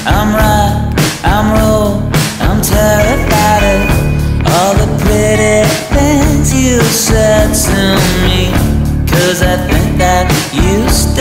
I'm right, I'm wrong, I'm terrified of all the pretty things you said to me, 'cause I think that you